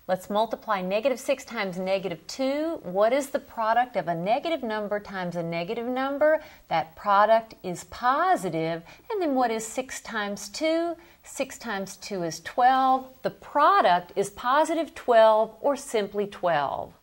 Let's multiply negative 6 times negative 2. What is the product of a negative number times a negative number? That product is positive. And then what is 6 times 2? 6 times 2 is 12. The product is positive 12 or simply 12.